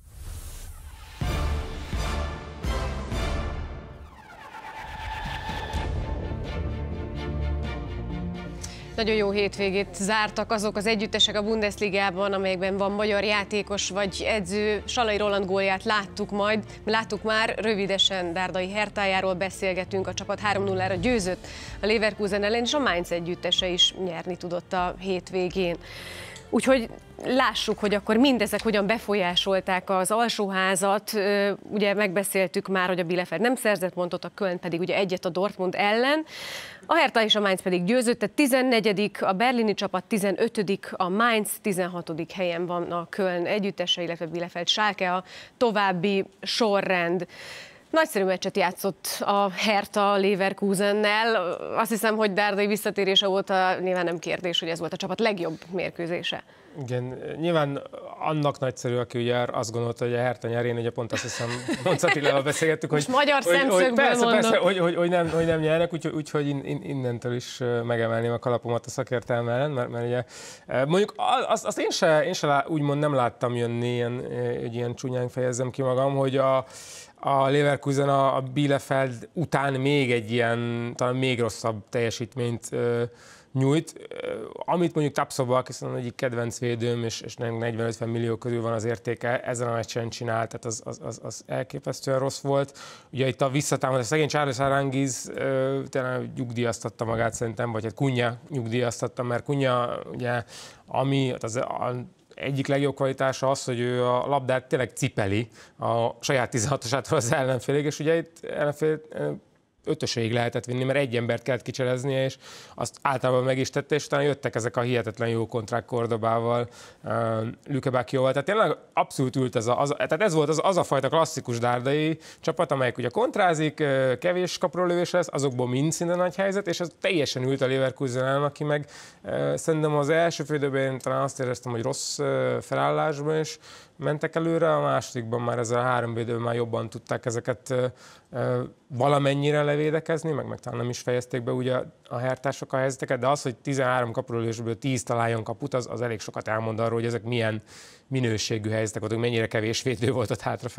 Nagyon jó hétvégét zártak azok az együttesek a Bundesligában, amelyekben van magyar játékos vagy edző. Salai Roland gólját láttuk majd, láttuk már, rövidesen Dárdai Hertájáról beszélgetünk, a csapat három nullára győzött a Leverkusen ellen, és a Mainz együttese is nyerni tudott a hétvégén. Úgyhogy lássuk, hogy akkor mindezek hogyan befolyásolták az alsóházat. Ugye megbeszéltük már, hogy a Bielefeld nem szerzett pontot, a Köln pedig ugye egyet a Dortmund ellen. A Hertha és a Mainz pedig győzött, tehát tizennegyedik a berlini csapat, tizenötödik a Mainz, tizenhatodik helyen van a Köln együttese, illetve Bielefeld Schalke a további sorrend. Nagyszerű meccset játszott a Hertha Leverkusennel. Azt hiszem, hogy Dárdai visszatérése óta nyilván nem kérdés, hogy ez volt a csapat legjobb mérkőzése. Igen, nyilván annak nagyszerű, aki ugye azt gondolta, hogy a Hertha nyer, én ugye pont azt hiszem, Monc Attilával beszélgettük, hogy, magyar hogy, hogy persze, mondom. persze, hogy, hogy, hogy, nem, hogy nem nyernek, úgyhogy úgy, úgy, in, innentől is megemelném a kalapomat a szakértelme ellen, mert, mert ugye mondjuk azt, azt én se, én se úgymond nem láttam jönni, ilyen, egy ilyen csúnyán fejezzem ki magam, hogy a A Leverkusen a Bielefeld után még egy ilyen, talán még rosszabb teljesítményt uh, nyújt, uh, amit mondjuk Tapsoba, aki szerintem egyik kedvenc védőm, és, és negyven-ötven millió körül van az értéke, ezen a meccsen csinált, tehát az, az, az, az elképesztően rossz volt. Ugye itt a visszatámadás, szegény Charles Aranguiz uh, tényleg nyugdíjaztatta magát szerintem, vagy hát Cunha nyugdíjaztatta, mert Cunha ugye, ami az a, egyik legjobb kvalitása az, hogy ő a labdát tényleg cipeli a saját tizenhatosától az ellenfélig, és ugye itt ellenfél ötöséig lehetett vinni, mert egy embert kellett kicsereznie, és azt általában meg is tette, és utána jöttek ezek a hihetetlen jó kontrák Cordobával, uh, Luke Bacchioval. Tehát tényleg abszolút ült ez a, az, tehát ez volt az, az a fajta klasszikus dárdai csapat, amelyik ugye kontrázik, kevés kapurólövés lesz, azokból mind szinte nagy helyzet, és ez teljesen ült a Leverkusen ellen, aki meg uh, szerintem az első félidőben talán azt éreztem, hogy rossz uh, felállásban is mentek előre, a másodikban már ezzel a három védőben már jobban tudták ezeket uh, uh, valamennyire levédekezni, meg, meg talán nem is fejezték be ugye a hertások a helyzeteket, de az, hogy tizenhárom kapurólövésből tíz találjon kaput, az, az elég sokat elmond arról, hogy ezek milyen minőségű helyzetek voltak, mennyire kevés védő volt ott hátrafelé.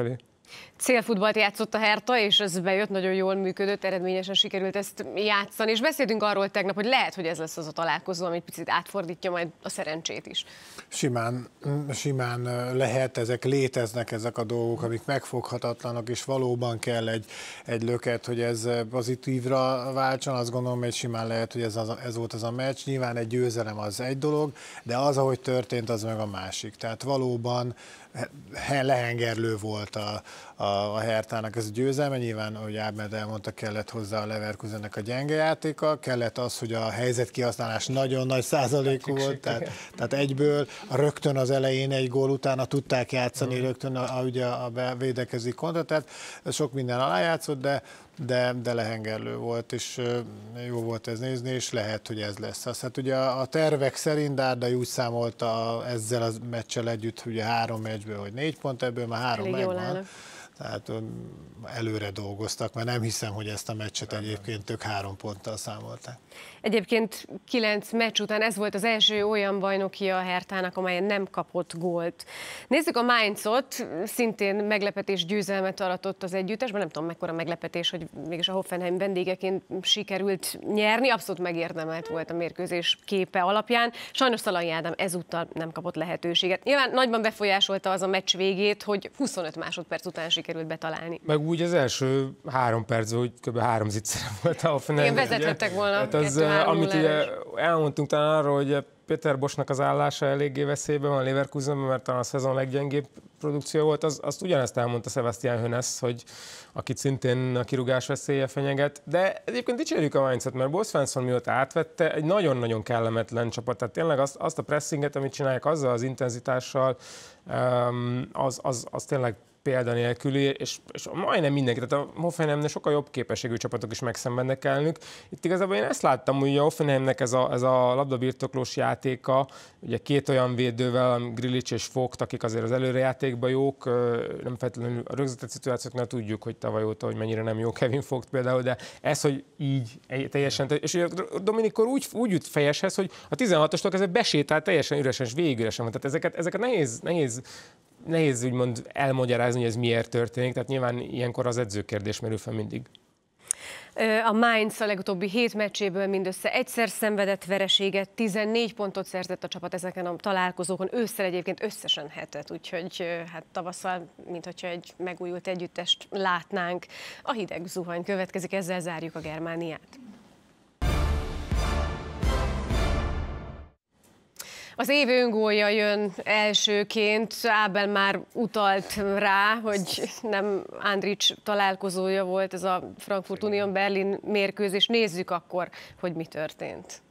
Célfutballt játszott a Hertha, és ez bejött, nagyon jól működött, eredményesen sikerült ezt játszani, és beszéltünk arról tegnap, hogy lehet, hogy ez lesz az a találkozó, ami picit átfordítja majd a szerencsét is. Simán, simán lehet, ezek léteznek ezek a dolgok, amik megfoghatatlanok, és valóban kell egy, egy löket, hogy ez pozitívra váltson. Azt gondolom, hogy simán lehet, hogy ez, az, ez volt az a meccs. Nyilván egy győzelem az egy dolog, de az, ahogy történt, az meg a másik. Tehát valóban lehengerlő volt a, a, a Hertának ez a győzelme. Nyilván, ahogy Ábed elmondta, kellett hozzá a Leverkusennek a gyenge játéka, kellett az, hogy a helyzetkihasználás nagyon nagy százalékú volt, tehát, tehát egyből a rögtön az elején egy gól utána tudták játszani, mm. rögtön a, a, ugye a védekező kontra, tehát sok minden alájátszott, de De, de lehengerlő volt, és jó volt ez nézni, és lehet, hogy ez lesz. Azt hát ugye a tervek szerint Dárdai úgy számolta ezzel a meccsel együtt, ugye három meccsből, hogy négy pont, ebből már három megvan. Tehát előre dolgoztak, mert nem hiszem, hogy ezt a meccset egyébként tök három ponttal számolták. Egyébként kilenc meccs után ez volt az első olyan bajnoki a Hertának, amelyen nem kapott gólt. Nézzük a Mainzot, szintén meglepetés győzelmet aratott az együttesben, nem tudom mekkora meglepetés, hogy mégis a Hoffenheim vendégeként sikerült nyerni, abszolút megérdemelt volt a mérkőzés képe alapján. Sajnos Szalai Ádám ezúttal nem kapott lehetőséget. Nyilván nagyban befolyásolta az a meccs végét, hogy huszonöt másodperc után sikerült betalálni. Meg úgy az első három percben, hogy kb. három zicsere volt a Hoffenheim. Igen, vezethettek volna. Hát az, amit ugye elmondtunk talán arról, hogy Péter Boschnak az állása eléggé veszélyben van a Leverkusenben, mert talán a szezon leggyengébb produkció volt, az, azt ugyanezt elmondta Sebastian Hoeneß, hogy akit szintén a kirúgás veszélye fenyeget. De egyébként dicsérjük a Mainzot, mert Bo Svensson mióta átvette, egy nagyon-nagyon kellemetlen csapat. Tehát tényleg azt, azt a pressinget, amit csinálják azzal az intenzitással, az, az, az tényleg példanélküli, és, és majdnem mindenki, tehát a Hoffenheimnek sokkal jobb képességű csapatok is megszenvednek elnök. Itt igazából én ezt láttam, hogy a Hoffenheimnek ez a, ez a labdabirtoklós játéka, ugye két olyan védővel, Grilic és Vogt, akik azért az előrejátékban jók, nem feltétlenül a rögzített szituációknál tudjuk, hogy tavaly óta, hogy mennyire nem jó Kevin Vogt például, de ez, hogy így teljesen, és ugye Dominikor úgy, úgy jut fejeshez, hogy a tizenhatostól kezdve besétál teljesen üresen, és végig üresen van. Tehát ezeket, ezeket nehéz, nehéz Nehéz úgymond elmagyarázni, hogy ez miért történik, tehát nyilván ilyenkor az edzőkérdés merül fel mindig. A Mainz a legutóbbi hét meccséből mindössze egyszer szenvedett vereséget, tizennégy pontot szerzett a csapat ezeken a találkozókon, ősszel egyébként összesen hetet, úgyhogy hát tavasszal, mintha egy megújult együttest látnánk. A hideg zuhany következik, ezzel zárjuk a Germániát. Az év öngólja jön elsőként, Ábel már utalt rá, hogy nem Andrich találkozója volt ez a Frankfurt Union Berlin mérkőzés. Nézzük akkor, hogy mi történt.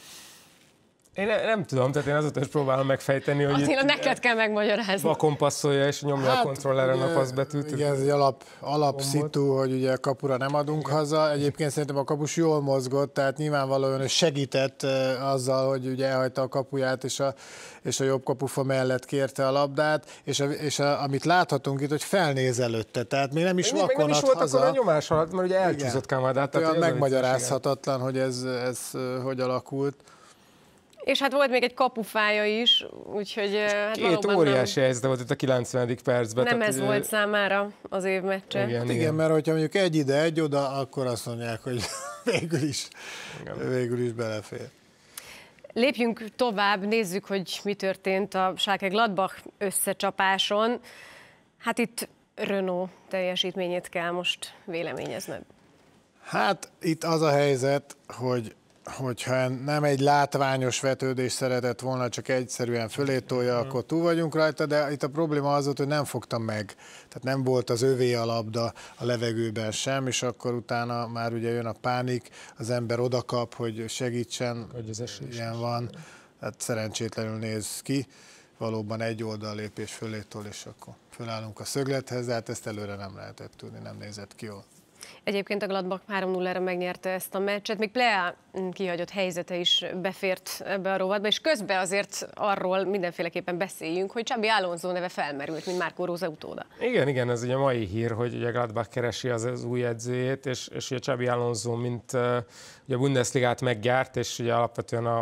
Én ne, nem tudom, tehát én azóta is próbálom megfejteni, hogy azért neked kell megmagyarázni. Vakon passzolja és nyomja hát, a kontrolleren a passzbetűt. Igen, ez egy alap, alapszitu, hogy ugye a kapura nem adunk igen. haza. Egyébként szerintem a kapus jól mozgott, tehát nyilvánvalóan ő segített azzal, hogy ugye elhagyta a kapuját, és a, és a jobb kapufa mellett kérte a labdát, és, a, és a, amit láthatunk itt, hogy felnéz előtte, tehát még nem is Még vakon nem is ad volt haza. akkor a nyomás alatt, mert ugye elcsúszott Kamadát. Olyan megmagyarázhatatlan, hogy ez, ez hogy alakult. És hát volt még egy kapufája is, úgyhogy hát két óriási helyzet volt itt a kilencvenedik percben. Nem tehát, ez ugye... volt számára az év meccse. Igen, igen. igen, mert hogyha mondjuk egy ide, egy oda, akkor azt mondják, hogy végül is, végül is belefér. Lépjünk tovább, nézzük, hogy mi történt a Schalke Gladbach összecsapáson. Hát itt Renault teljesítményét kell most véleményezned. Hát itt az a helyzet, hogy hogyha nem egy látványos vetődés szeretett volna, csak egyszerűen fölé tolja, akkor túl vagyunk rajta, de itt a probléma az volt, hogy nem fogta meg. Tehát nem volt az övé a labda a levegőben sem, és akkor utána már ugye jön a pánik, az ember odakap, hogy segítsen, hogy az esély ilyen van. Hát szerencsétlenül néz ki, valóban egy oldallépés fölé tol, és akkor fölállunk a szöglethez, de hát ezt előre nem lehetett tudni, nem nézett ki jól. Egyébként a Gladbach három nullára megnyerte ezt a meccset, még Plea kihagyott helyzete is befért ebbe a rovatba, és közben azért arról mindenféleképpen beszéljünk, hogy Xabi Alonso neve felmerült, mint Marco Rose utóda. Igen, igen, ez ugye mai hír, hogy ugye Gladbach keresi az, az új edzőjét, és, és ugye Xabi Alonso, mint uh, ugye a Bundesligát meggyárt, és ugye alapvetően a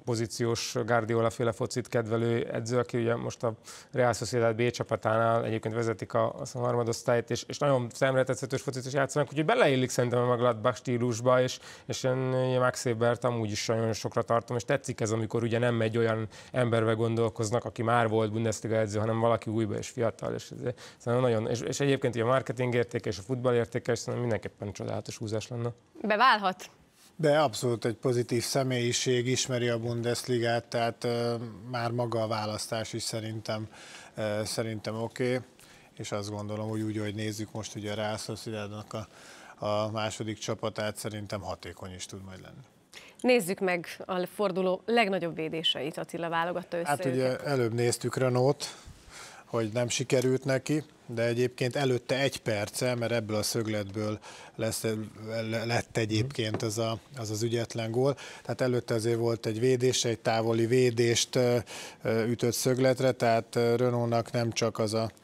pozíciós Guardiola féle focit kedvelő edző, aki ugye most a Real Sociedad B csapatánál egyébként vezetik a, a harmadosztályt, és, és nagyon szemretetszhetős focit is játszanak, úgyhogy beleillik szerintem a Gladbach stílusba, és, és én Max Ebert amúgy is nagyon sokra tartom, és tetszik ez, amikor ugye nem egy olyan emberbe gondolkoznak, aki már volt Bundesliga edző, hanem valaki újba és fiatal, és, ez, ez nagyon, és, és egyébként ugye a marketing értéke és a futball értéke, és szerintem mindenképpen csodálatos húzás lenne. Beválhat? De abszolút egy pozitív személyiség, ismeri a Bundesligát, tehát uh, már maga a választás is szerintem, uh, szerintem oké, okay. És azt gondolom, hogy úgy, hogy nézzük most ugye a Real Sociedadnak a, a második csapatát, szerintem hatékony is tud majd lenni. Nézzük meg a forduló legnagyobb védéseit, Attila válogatta össze. Hát őket. ugye előbb néztük Renault, hogy nem sikerült neki, de egyébként előtte egy perce, mert ebből a szögletből lesz, lett egyébként az, a, az az ügyetlen gól. Tehát előtte azért volt egy védés, egy távoli védést ütött szögletre, tehát Renaultnak nem csak az a,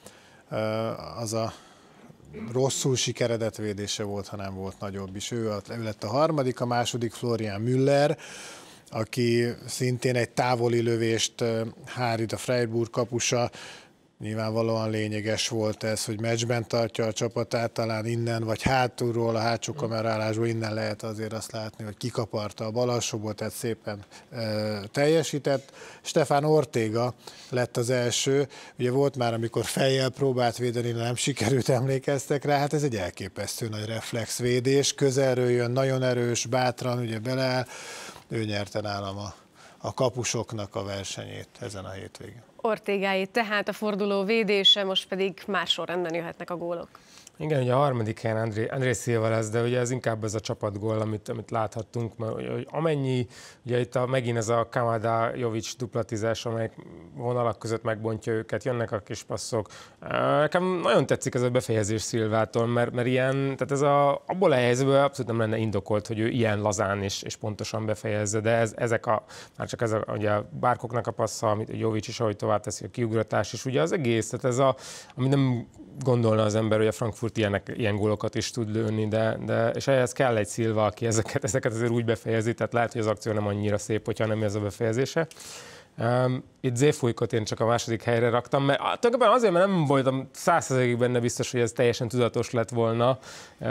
az a rosszul sikeredett védése volt, hanem volt nagyobb is. Ő, ő lett a harmadik, a második Florian Müller, aki szintén egy távoli lövést hárít, a Freiburg kapusa. Nyilvánvalóan lényeges volt ez, hogy meccsben tartja a csapatát, talán innen, vagy hátulról, a hátsó kamerálásból innen lehet azért azt látni, hogy kikaparta a bal alsóból, tehát szépen e, teljesített. Stefan Ortega lett az első, ugye volt már, amikor fejjel próbált védeni, nem sikerült, emlékeztek rá, hát ez egy elképesztő nagy reflexvédés, közelről jön, nagyon erős, bátran, ugye beleáll, ő nyerte nálam a, a kapusoknak a versenyét ezen a hétvégén. Ortegáit, tehát a forduló védése, most pedig más sorrendben jöhetnek a gólok. Igen, ugye a harmadik helyen André, André Silva lesz, de ugye ez inkább ez a csapatgól, amit, amit láthattunk, mert hogy amennyi, ugye itt a, megint ez a Kamada-Jovic duplatizás, amelyik vonalak között megbontja őket, jönnek a kis passzok. Nekem nagyon tetszik ez a befejezés Silvától, mert, mert ilyen, tehát ez a, abból a helyzetből abszolút nem lenne indokolt, hogy ő ilyen lazán és, és pontosan befejezze, de ez, ezek a, már csak ez a, ugye a Bárkoknak a passza, amit a Jovic is, ahogy tovább teszi, a kiugratás, és ugye az egész, tehát ez a, ami nem gondolna az ember, hogy a Frankfurt ilyenek, ilyen gólokat is tud lőni, de, de és ehhez kell egy Silva, aki ezeket, ezeket azért úgy befejezi, tehát lehet, hogy az akció nem annyira szép, hogyha nem ez a befejezése. Um, itt Zéfújkot én csak a második helyre raktam, mert tulajdonképpen azért, mert nem voltam száz százalékig benne biztos, hogy ez teljesen tudatos lett volna, uh,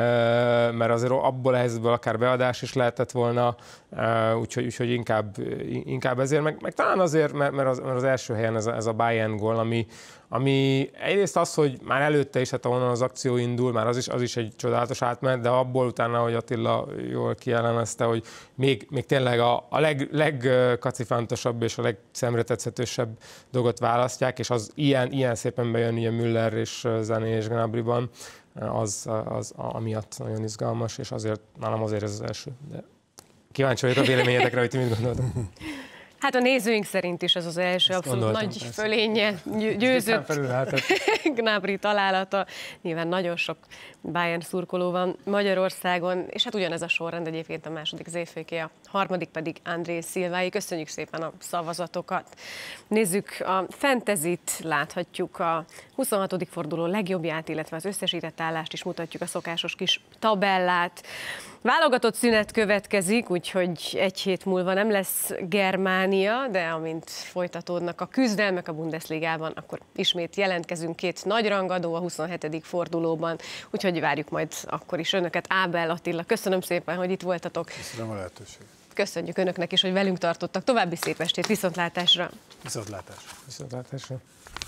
mert azért abból a helyzetből akár beadás is lehetett volna, uh, úgyhogy, úgyhogy inkább, inkább ezért, meg, meg talán azért, mert, mert, az, mert az első helyen ez a, ez a Bayern gól, ami, ami egyrészt az, hogy már előtte is, hát ahonnan az akció indul, már az is, az is egy csodálatos átmenet, de abból utána, hogy Attila jól kijellemezte, hogy még, még tényleg a, a leg, legkacifántosabb és a legszemretetszhetősebb dolgot választják, és az ilyen, ilyen szépen bejön ugye Müller és Sané és Gnabryban, az, az amiatt nagyon izgalmas, és azért nálam azért ez az első. De kíváncsi vagyok a véleményetekre, hogy ti mit gondoltok. Hát a nézőink szerint is ez az első Ezt abszolút nagy persze. fölénye győzött Gnabry találata. Nyilván nagyon sok Bayern szurkoló van Magyarországon, és hát ugyanez a sorrend egyébként a második Zéféké, a harmadik pedig André Silvái. Köszönjük szépen a szavazatokat. Nézzük a fantasyt, láthatjuk a huszonhatodik forduló legjobbját, illetve az összesített állást is mutatjuk, a szokásos kis tabellát. Válogatott szünet következik, úgyhogy egy hét múlva nem lesz Germánia, de amint folytatódnak a küzdelmek a Bundesligában, akkor ismét jelentkezünk két nagy rangadó a huszonhetedik fordulóban, úgyhogy várjuk majd akkor is önöket. Ábel, Attila, köszönöm szépen, hogy itt voltatok. Köszönöm a lehetőséget. Köszönjük önöknek is, hogy velünk tartottak. További szép estét, viszontlátásra! Viszontlátásra! Viszontlátásra!